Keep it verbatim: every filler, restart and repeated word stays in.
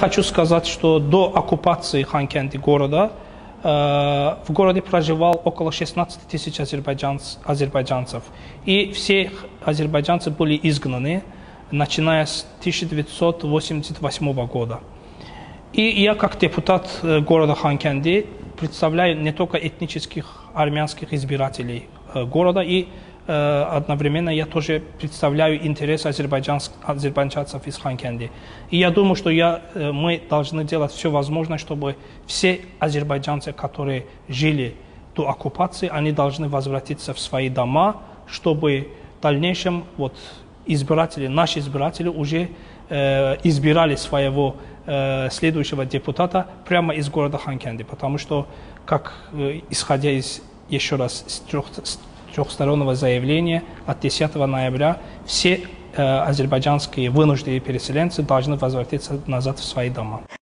Хочу сказать, что до оккупации Ханкенди города э, в городе проживал около шестнадцати тысяч азербайджанц, азербайджанцев. И все азербайджанцы были изгнаны, начиная с тысяча девятьсот восемьдесят восьмого года. И я, как депутат города Ханкенди, представляю не только этнических армянских избирателей э, города, и э, одновременно я тоже представляю интересы азербайджанцев из Ханкенди. И я думаю, что я, э, мы должны делать все возможное, чтобы все азербайджанцы, которые жили до оккупации, они должны возвратиться в свои дома, чтобы в дальнейшем вот, избиратели, наши избиратели уже э, избирали своего э, следующего депутата прямо из города Ханкенди, потому что, как э, исходя из, еще раз, с, трех, с трехстороннего заявления от десятого ноября, все э, азербайджанские вынужденные переселенцы должны возвратиться назад в свои дома.